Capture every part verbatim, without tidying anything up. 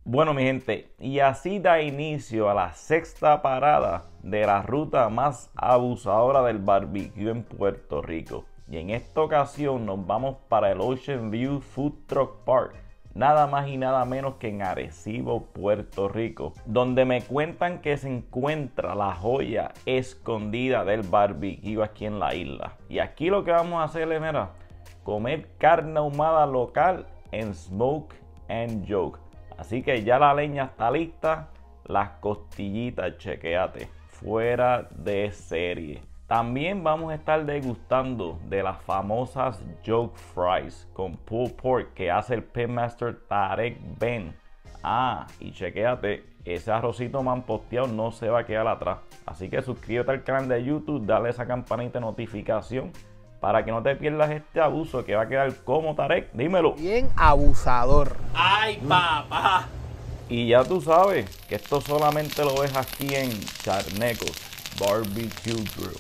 Bueno, mi gente, y así da inicio a la sexta parada de la ruta más abusadora del barbecue en Puerto Rico. Y en esta ocasión nos vamos para el Ocean View Food Truck Park, nada más y nada menos que en Arecibo, Puerto Rico, donde me cuentan que se encuentra la joya escondida del barbecue aquí en la isla. Y aquí lo que vamos a hacer es, mira, comer carne ahumada local en Smoke and Joke. Así que ya la leña está lista, las costillitas, chequéate, fuera de serie. También vamos a estar degustando de las famosas Joke Fries con pulled pork que hace el pitmaster Tarek Ben. Ah, y chequéate, ese arrocito mamposteado no se va a quedar atrás. Así que suscríbete al canal de YouTube, dale esa campanita de notificación para que no te pierdas este abuso que va a quedar como Tarek. Dímelo. Bien abusador. ¡Ay, papá! Y ya tú sabes que esto solamente lo ves aquí en Charnecos Barbecue Grill.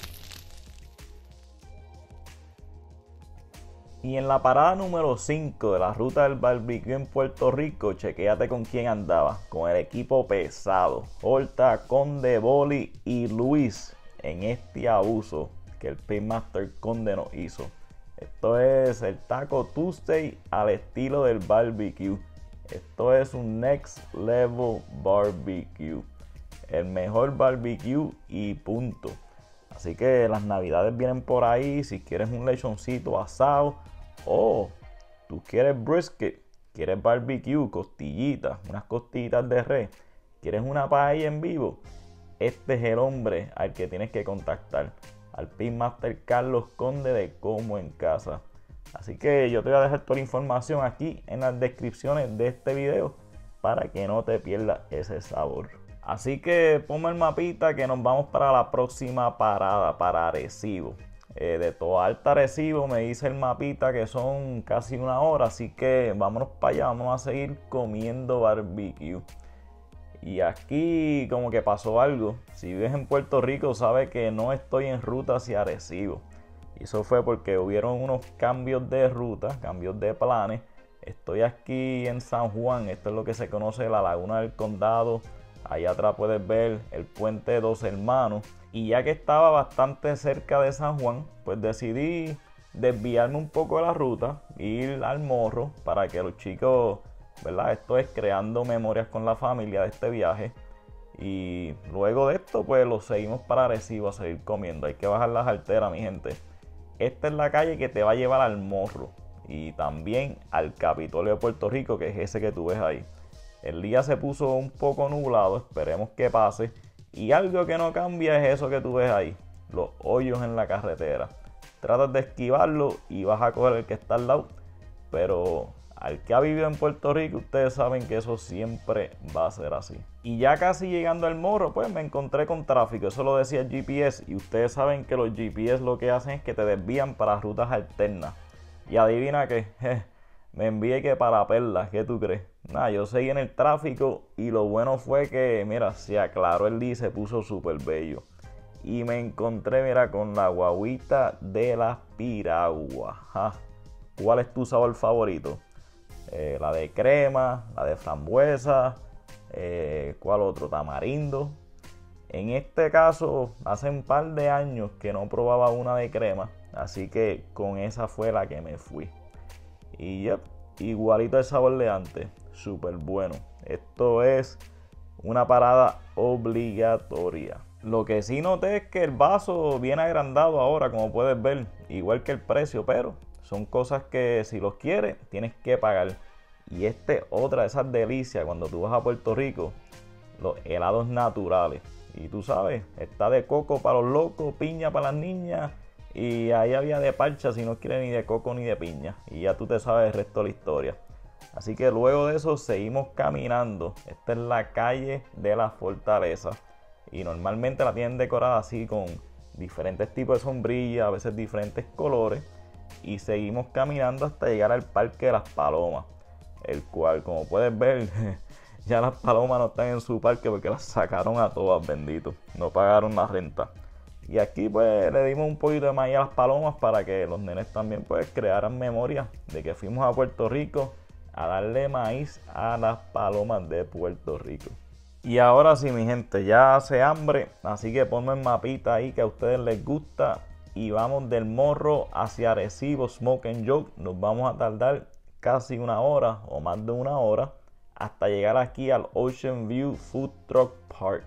Y en la parada número cinco de la ruta del barbecue en Puerto Rico, chequéate con quién andaba. Con el equipo pesado. Horta, Conde, Boli y Luis en este abuso que el Pitmaster Conde nos hizo. Esto es el Taco Tuesday al estilo del barbecue. Esto es un next level barbecue. El mejor barbecue y punto. Así que las navidades vienen por ahí. Si quieres un lechoncito asado o tú quieres brisket, quieres barbecue, costillitas, unas costillitas de res, quieres una paella en vivo, este es el hombre al que tienes que contactar. Al Pitmaster Carlos Conde de Como en Casa. Así que yo te voy a dejar toda la información aquí en las descripciones de este video para que no te pierdas ese sabor. Así que ponme el mapita que nos vamos para la próxima parada, para Arecibo. Eh, de Toa Alta Arecibo me dice el mapita que son casi una hora, así que vámonos para allá, vamos a seguir comiendo barbecue. Y aquí como que pasó algo. Si vives en Puerto Rico sabes que no estoy en ruta hacia Arecibo. Y eso fue porque hubieron unos cambios de ruta, cambios de planes. Estoy aquí en San Juan, esto es lo que se conoce la Laguna del Condado. Allá atrás puedes ver el Puente Dos Hermanos. Y ya que estaba bastante cerca de San Juan, pues decidí desviarme un poco de la ruta, ir al morro para que los chicos... ¿verdad? Esto es creando memorias con la familia de este viaje. Y luego de esto, pues lo seguimos para Arecibo a seguir comiendo. Hay que bajar las alteras, mi gente. Esta es la calle que te va a llevar al morro y también al Capitolio de Puerto Rico, que es ese que tú ves ahí. El día se puso un poco nublado, esperemos que pase. Y algo que no cambia es eso que tú ves ahí, los hoyos en la carretera. Tratas de esquivarlo y vas a coger el que está al lado, pero... al que ha vivido en Puerto Rico, ustedes saben que eso siempre va a ser así. Y ya casi llegando al morro, pues me encontré con tráfico. Eso lo decía el G P S. Y ustedes saben que los G P S lo que hacen es que te desvían para rutas alternas. Y adivina qué, me envié que para Perlas. ¿Qué tú crees? Nada, yo seguí en el tráfico y lo bueno fue que, mira, se aclaró el día y se puso súper bello. Y me encontré, mira, con la guaguita de las piraguas. ¿Ja? ¿Cuál es tu sabor favorito? Eh, la de crema, la de frambuesa, eh, ¿cuál otro? Tamarindo. En este caso, hace un par de años que no probaba una de crema, así que con esa fue la que me fui. Y yep, igualito el sabor de antes, súper bueno. Esto es una parada obligatoria. Lo que sí noté es que el vaso viene agrandado ahora, como puedes ver, igual que el precio, pero... son cosas que si los quieres, tienes que pagar. Y este es otra de esas delicias cuando tú vas a Puerto Rico. Los helados naturales. Y tú sabes, está de coco para los locos, piña para las niñas. Y ahí había de parcha si no quieres ni de coco ni de piña. Y ya tú te sabes el resto de la historia. Así que luego de eso seguimos caminando. Esta es la calle de la Fortaleza. Y normalmente la tienen decorada así con diferentes tipos de sombrillas, a veces diferentes colores. Y seguimos caminando hasta llegar al Parque de las Palomas, el cual, como puedes ver, ya las palomas no están en su parque porque las sacaron a todas, bendito, no pagaron la renta. Y aquí pues le dimos un poquito de maíz a las palomas para que los nenes también pues crearan memoria de que fuimos a Puerto Rico a darle maíz a las palomas de Puerto Rico. Y ahora sí, mi gente, ya hace hambre, así que ponme el mapita ahí que a ustedes les gusta y vamos del Morro hacia Arecibo Smoke and Joke. Nos vamos a tardar casi una hora o más de una hora hasta llegar aquí al Ocean View Food Truck Park.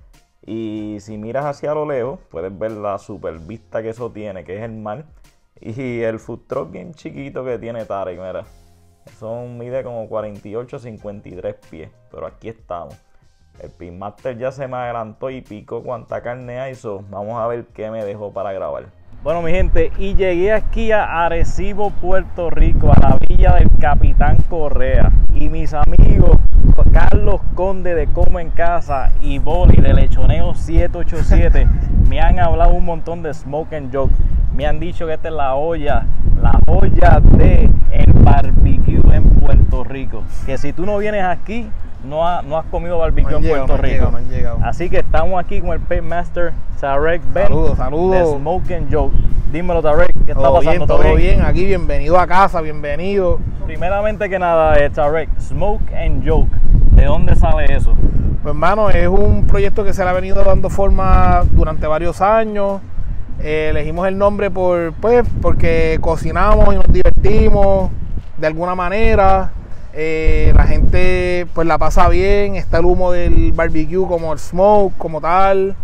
Y si miras hacia lo lejos, puedes ver la super vista que eso tiene, que es el mar. Y el food truck bien chiquito que tiene Tarek, mira. Eso mide como cuarenta y ocho a cincuenta y tres pies, pero aquí estamos. El Pitmaster ya se me adelantó y picó cuanta carne hay, so vamos a ver qué me dejó para grabar. Bueno, mi gente, y llegué aquí a Arecibo, Puerto Rico, a la villa del Capitán Correa. Y mis amigos Carlos Conde de Como en Casa y Boli de Lechoneo siete ocho siete me han hablado un montón de Smoke and Joke. Me han dicho que esta es la olla, la olla de el barbecue en Puerto Rico. Que si tú no vienes aquí, no, ha, no has comido barbecue no en llegado, Puerto no Rico. Llegado, no llegado. Así que estamos aquí con el Pitmaster Tarek Ben. Saludos, saludos. De Smoke and Joke. Dímelo, Tarek, ¿qué está todo pasando? Bien, todo bien? bien, aquí bienvenido a casa, bienvenido. Primeramente que nada, eh, Tarek, Smoke and Joke, ¿de dónde sale eso? Pues hermano, es un proyecto que se le ha venido dando forma durante varios años. Eh, elegimos el nombre por, pues, porque cocinamos y nos divertimos de alguna manera. Eh, la gente pues la pasa bien, está el humo del barbecue como el smoke, como tal.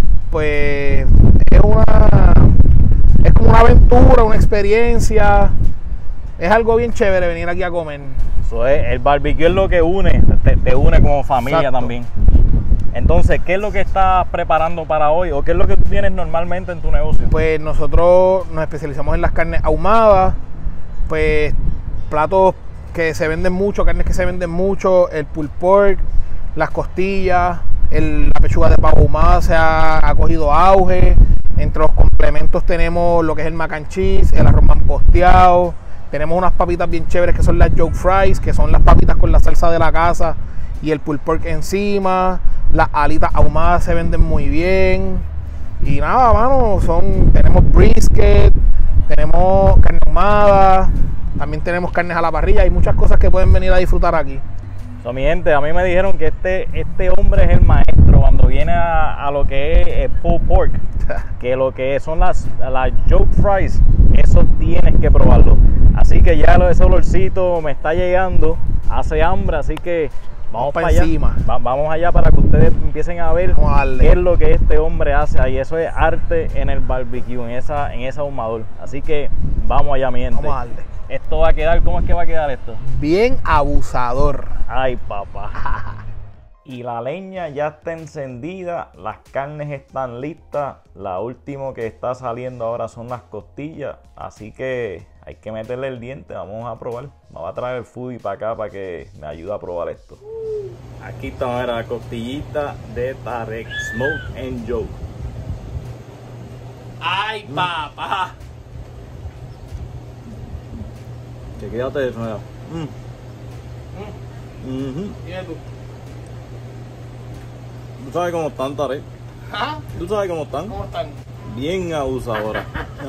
Pues es una es como una aventura, una experiencia. Es algo bien chévere venir aquí a comer. Eso es, el barbecue es lo que une, te, te une como familia. Exacto. También. Entonces, ¿qué es lo que estás preparando para hoy? ¿O qué es lo que tú tienes normalmente en tu negocio? Pues nosotros nos especializamos en las carnes ahumadas, pues platos que se venden mucho, carnes que se venden mucho, el pulled pork, las costillas, el, la pechuga de pavo ahumada se ha, ha cogido auge. Entre los complementos tenemos lo que es el mac and cheese, el arroz manposteado, tenemos unas papitas bien chéveres que son las Joke Fries, que son las papitas con la salsa de la casa y el pulled pork encima. Las alitas ahumadas se venden muy bien. Y nada, mano, son, tenemos brisket, tenemos carne ahumada, también tenemos carnes a la parrilla. Hay muchas cosas que pueden venir a disfrutar aquí. So, mi gente, a mí me dijeron que este, este hombre es el maestro cuando viene a, a lo que es el pulled pork. Que lo que son las, las Joke Fries, eso tienes que probarlo. Así que ya ese olorcito me está llegando, hace hambre, así que vamos para allá. Encima. Va, vamos allá para que ustedes empiecen a ver qué es lo que este hombre hace ahí. Eso es arte en el barbecue, en esa, en ese ahumador. Así que vamos allá, mi gente. Vamos a darle. Esto va a quedar, ¿cómo es que va a quedar esto? Bien abusador. Ay, papá. Y la leña ya está encendida, las carnes están listas. La última que está saliendo ahora son las costillas. Así que hay que meterle el diente, vamos a probar. Me va a traer el foodie para acá para que me ayude a probar esto. Aquí está, mira, la costillita de Tarek, Smoke and Joke. ¡Ay, mm. papá! Chequéate de eso, mira. Mm. Mm. Uh-huh. ¿Y tú? ¿Tú sabes cómo están, Tarek? ¿Ah? ¿Tú sabes cómo están? ¿Cómo están? Bien abusadora.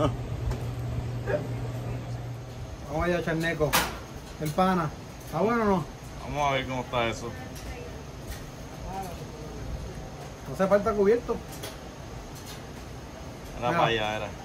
Vamos allá, charneco. El pana. ¿Está bueno o no? Vamos a ver cómo está eso. No hace falta cubierto. Era para allá, era.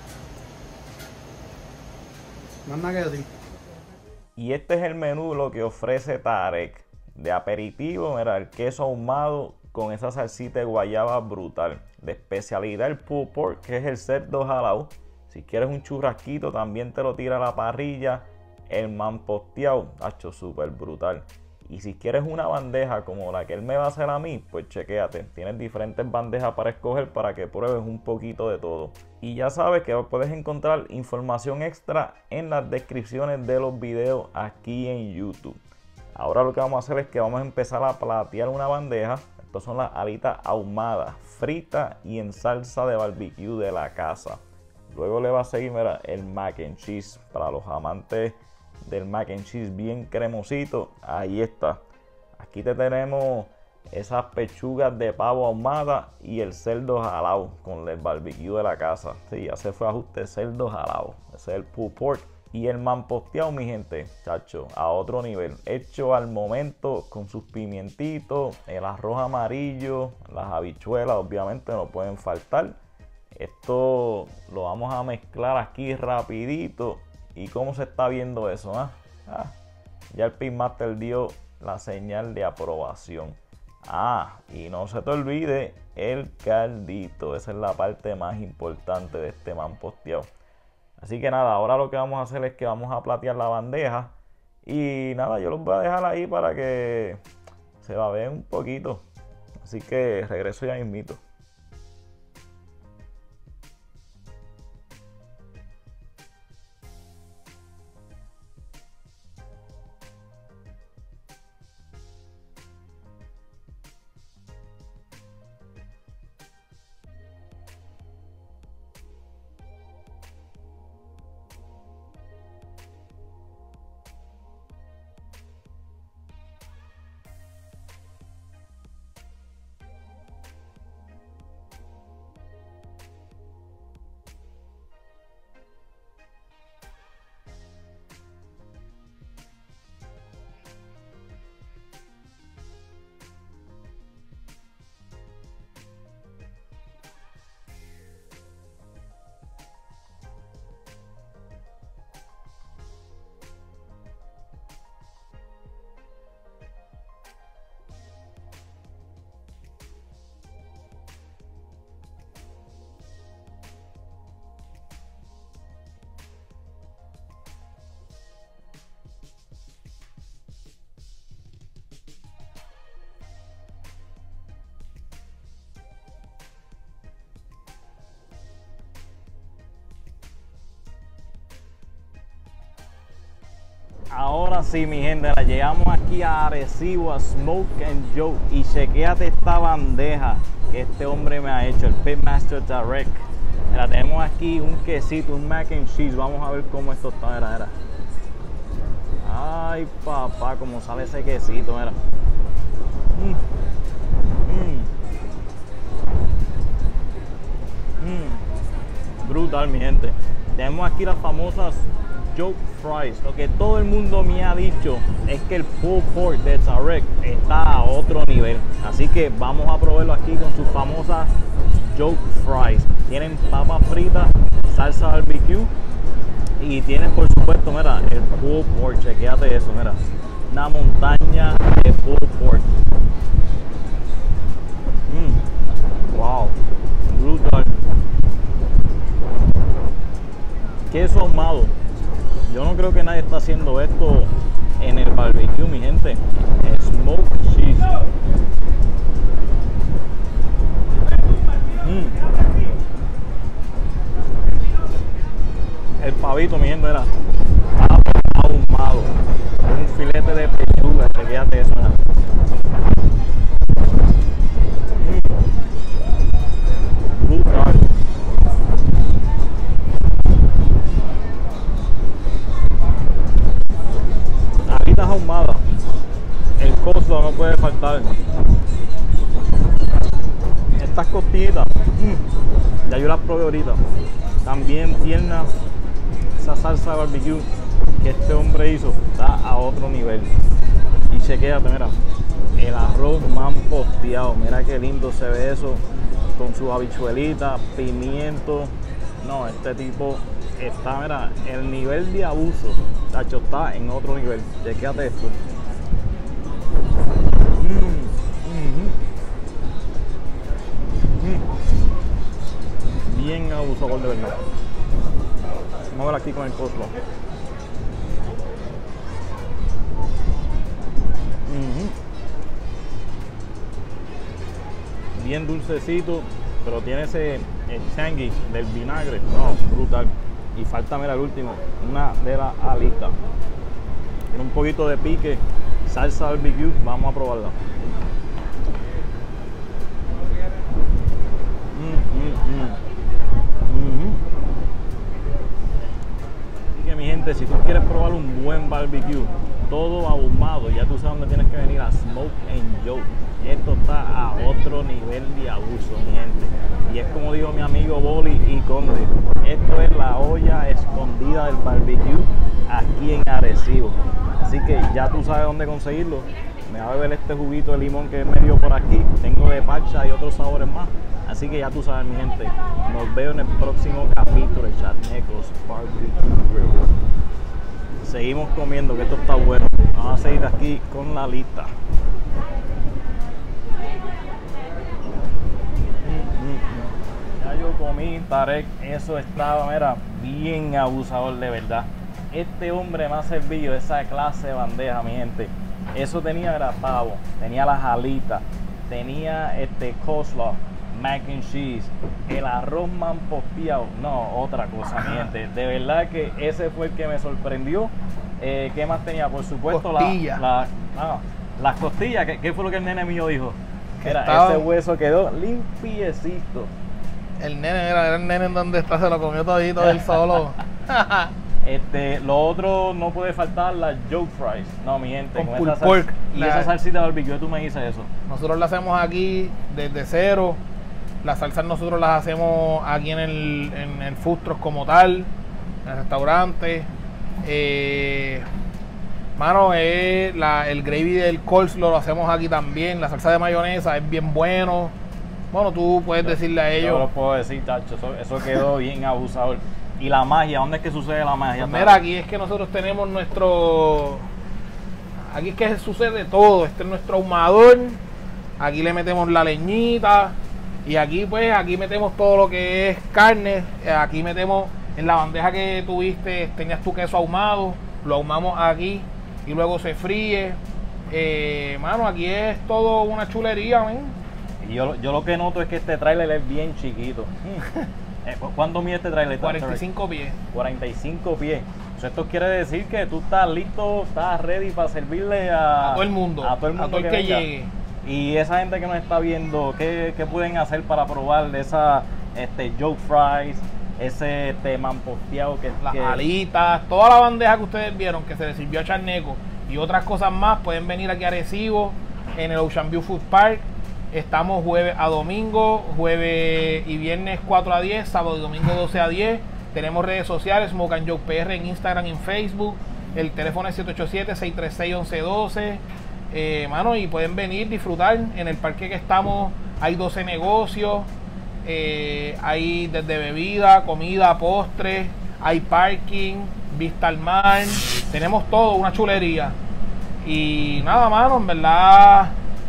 No es nada que decir. Y este es el menú, lo que ofrece Tarek. De aperitivo, mira, el queso ahumado con esa salsita de guayaba brutal. De especialidad el pulled pork, que es el cerdo jalao. Si quieres un churrasquito, también te lo tira a la parrilla. El manposteado, hacho, súper brutal. Y si quieres una bandeja como la que él me va a hacer a mí, pues chequéate. Tienes diferentes bandejas para escoger para que pruebes un poquito de todo. Y ya sabes que puedes encontrar información extra en las descripciones de los videos aquí en YouTube. Ahora lo que vamos a hacer es que vamos a empezar a platear una bandeja. Estas son las alitas ahumadas, fritas y en salsa de barbecue de la casa. Luego le va a seguir, mira, el mac and cheese. Para los amantes del mac and cheese bien cremosito, ahí está. Aquí te tenemos esas pechugas de pavo ahumada y el cerdo jalao con el barbecue de la casa. Sí, ya se fue ajuste cerdo jalao. Ese es el pulled pork. Y el manposteado, mi gente, chacho, a otro nivel. Hecho al momento con sus pimientitos, el arroz amarillo, las habichuelas, obviamente no pueden faltar. Esto lo vamos a mezclar aquí rapidito. ¿Y cómo se está viendo eso? ¿Ah? Ah, ya el Pitmaster dio la señal de aprobación. Ah, y no se te olvide el caldito. Esa es la parte más importante de este manposteado. Así que nada, ahora lo que vamos a hacer es que vamos a platear la bandeja. Y nada, yo los voy a dejar ahí para que se babeen un poquito. Así que regreso ya mismito. Ahora sí, mi gente, la llegamos aquí a Arecibo, a Smoke and Joe. Y chequéate esta bandeja que este hombre me ha hecho, el Pitmaster Direct. La tenemos aquí, un quesito, un mac and cheese. Vamos a ver cómo esto está, mira, mira. Ay, papá, cómo sale ese quesito, mira. Mm. Mm. Mm. Brutal, mi gente. Tenemos aquí las famosas Joke Fries. Lo que todo el mundo me ha dicho es que el pulled pork de Direct está a otro nivel. Así que vamos a probarlo aquí con sus famosas Joke Fries. Tienen papas fritas, salsa barbecue y tienen, por supuesto, mira, el pulled pork. Chequéate eso, mira. Una montaña de pulled pork. Mm. Wow. Brutal. Queso ahumado. Yo no creo que nadie está haciendo esto en el barbecue, mi gente. Smoke cheese. Mm. El pavito, mi gente, era pavo ahumado. Un filete de pechuga, chequéate eso, ¿verdad? Mm. Brutal. Ahumada, el costo no puede faltar. Estas costillitas, mmm, ya yo las probé ahorita, también tierna. Esa salsa de barbecue que este hombre hizo está a otro nivel. Y chequéate, mira, el arroz manposteado, mira qué lindo se ve eso, con sus habichuelitas, pimiento. No, este tipo está, mira, el nivel de abuso, tacho, está en otro nivel. Chequéate esto. Mm, mm, mm. Bien abusador de verdad. Vamos a ver aquí con el coleslaw. Mm-hmm. Bien dulcecito, pero tiene ese el tangy del vinagre. No, brutal. Y falta, mira, el último, una de las alitas. Tiene un poquito de pique, salsa barbecue. Vamos a probarla. Mm, mm, mm. Mm-hmm. Así que, mi gente, si tú quieres probar un buen barbecue, todo ahumado, ya tú sabes dónde tienes que venir, a Smoke and Joke. Esto está a otro nivel de abuso, mi gente. Y es como dijo mi amigo Boli y Conde, esto es la olla escondida del barbecue aquí en Arecibo. Así que ya tú sabes dónde conseguirlo. Me va a beber este juguito de limón que me dio por aquí. Tengo de parcha y otros sabores más. Así que ya tú sabes, mi gente. Nos veo en el próximo capítulo de Charnecos Barbecue Grill. Seguimos comiendo, que esto está bueno. Vamos a seguir aquí con la lista. Ya yo comí, Tarek. Eso estaba, mira, bien abusador de verdad. Este hombre me ha servido esa clase de bandeja, mi gente. Eso tenía era pavo, tenía las alitas, tenía este coleslaw, mac and cheese, el arroz mamposteado, no, otra cosa, mi gente. De verdad que ese fue el que me sorprendió. Eh, ¿Qué más tenía? Por supuesto, Costilla. la, la, no, las costillas. ¿Qué, ¿Qué fue lo que el nene mío dijo? Era, estaba... ese hueso quedó limpiecito. El nene, era, era el nene en donde está, se lo comió todito él solo. Este, lo otro no puede faltar las joke fries. No, mi gente, con con pulled esa pork. sal, y La- esa salsita de barbecue, tú me dices eso. Nosotros la hacemos aquí desde cero. Las salsas nosotros las hacemos aquí en el, en el food truck como tal, en el restaurante. Eh, mano, eh, la, el gravy del coleslaw lo hacemos aquí también. La salsa de mayonesa es bien bueno. Bueno, tú puedes decirle a Yo ellos. lo puedo decir, tacho, eso, eso quedó bien abusador. Y la magia, ¿dónde es que sucede la magia? Pues mira, aquí es que nosotros tenemos nuestro... Aquí es que sucede todo. Este es nuestro ahumador. Aquí le metemos la leñita. Y aquí pues, aquí metemos todo lo que es carne. Eh, Aquí metemos en la bandeja que tuviste, tenías tu queso ahumado. Lo ahumamos aquí y luego se fríe. Eh, mano, aquí es todo una chulería, men. Y yo, yo lo que noto es que este tráiler es bien chiquito. Eh, ¿cu- ¿Cuánto mide este tráiler? cuarenta y cinco pies. cuarenta y cinco pies. O sea, esto quiere decir que tú estás listo, estás ready para servirle a, A todo el mundo, a todo el a mundo todo el que, que venga. llegue. Y esa gente que nos está viendo, ¿qué, qué pueden hacer para probar de esa este, joke fries, ese este, mamposteado que, Las que alitas, toda la bandeja que ustedes vieron que se le sirvió a Charneco y otras cosas más, pueden venir aquí a Arecibo en el Ocean View Food Park. Estamos jueves a domingo, jueves y viernes cuatro a diez, sábado y domingo doce a diez. Tenemos redes sociales, Smoke and Joke P R en Instagram y en Facebook. El teléfono es siete ocho siete, seis tres seis, uno uno uno dos. Eh, mano, y pueden venir, disfrutar. En el parque que estamos hay doce negocios. Eh, hay desde bebida, comida, postre, hay parking, vista al mar. Tenemos todo, una chulería. Y nada, mano, en verdad,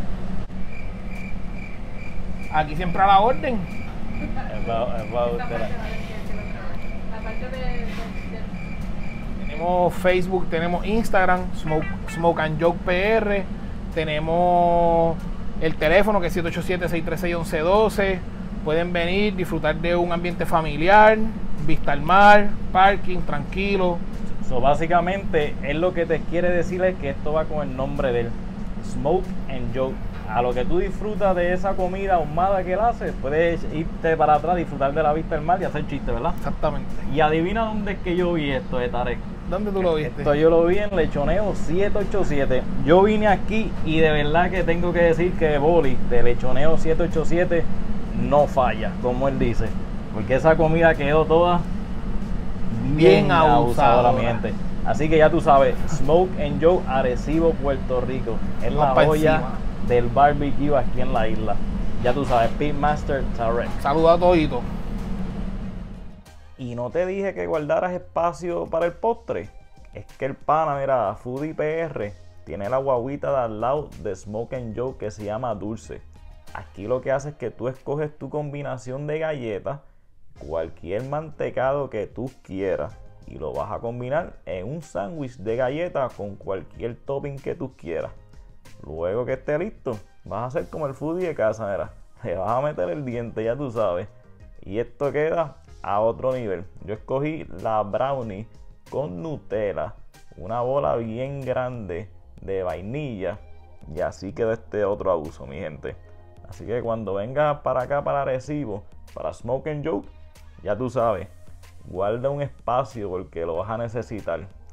aquí siempre a la orden. About- about Esta the- parte, la parte de, de- de- Tenemos Facebook, tenemos Instagram, Smoke, Smoke and Joke P R. Tenemos el teléfono que es siete ocho siete, seis tres seis, uno uno uno dos. Pueden venir, disfrutar de un ambiente familiar, vista al mar, parking, tranquilo. So, básicamente, él lo que te quiere decir es que esto va con el nombre del Smoke and Joke. A lo que tú disfrutas de esa comida ahumada que él hace, puedes irte para atrás, disfrutar de la vista del mar y hacer chistes, ¿verdad? Exactamente. Y adivina dónde es que yo vi esto de Tarek. ¿Dónde tú lo viste? Esto yo lo vi en Lechoneo siete ocho siete. Yo vine aquí y de verdad que tengo que decir que Boli de Lechoneo siete ocho siete no falla, como él dice. Porque esa comida quedó toda Bien abusadora, abusadora. mi gente. Así que ya tú sabes, Smoke and Joe, Arecibo, Puerto Rico. Es la Vamos pa' olla encima. del barbecue aquí en la isla. Ya tú sabes, Pitmaster Tarek. Saluda a todito. Y no te dije que guardaras espacio para el postre. Es que el pana, mira, Foodie P R tiene la guaguita de al lado de Smoke and Joe que se llama Dulce. Aquí lo que hace es que tú escoges tu combinación de galletas, cualquier mantecado que tú quieras, y lo vas a combinar en un sándwich de galletas con cualquier topping que tú quieras. Luego que esté listo, vas a hacer como el foodie de casa, mira. Le vas a meter el diente, ya tú sabes. Y esto queda a otro nivel. Yo escogí la brownie con Nutella, una bola bien grande de vainilla, y así quedó este otro abuso, mi gente. Así que cuando vengas para acá, para Arecibo, para Smoke and Joke, ya tú sabes, guarda un espacio porque lo vas a necesitar.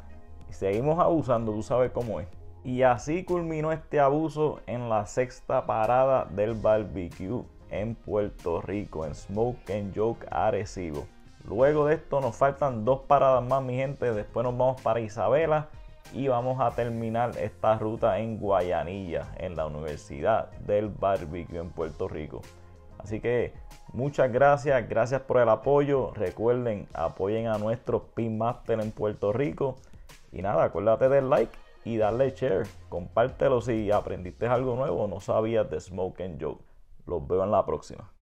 Y seguimos abusando, tú sabes cómo es. Y así culminó este abuso en la sexta parada del barbecue en Puerto Rico, en Smoke and Joke Arecibo. Luego de esto nos faltan dos paradas más, mi gente. Después nos vamos para Isabela y vamos a terminar esta ruta en Guayanilla, en la Universidad del Barbecue en Puerto Rico. Así que muchas gracias, gracias por el apoyo. Recuerden, apoyen a nuestros Pinmaster en Puerto Rico. Y nada, acuérdate del like y darle share. Compártelo si aprendiste algo nuevo o no sabías de Smoke and Joke. Los veo en la próxima.